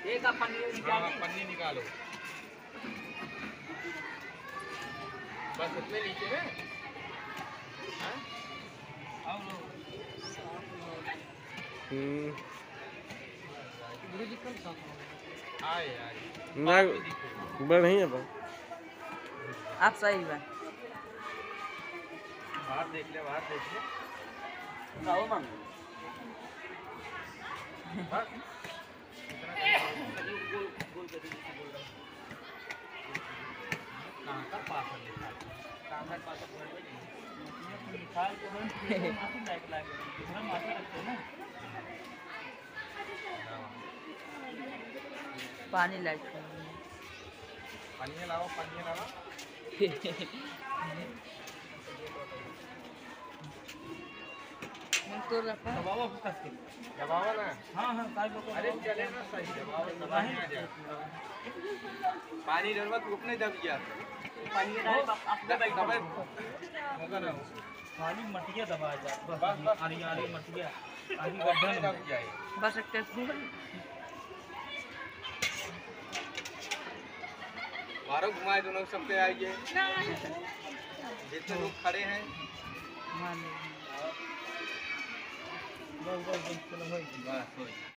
एक आप पन्नी निकालो बस इतने नीचे में। आए ना बढ़िया बा। आप सही बा। बाहर देख ले पानी लाइट पानी लाओ तो रखा दबावा ना। हाँ अरे चले ना सही दबावा पानी जरूरत रुकने दब गया खाली मटिया दबा जा बस आरी मटिया आरी गड्ढा दब जाए बस एक बारह घुमाए दोनों सबके आइए जितने लोग खड़े हैं मान बस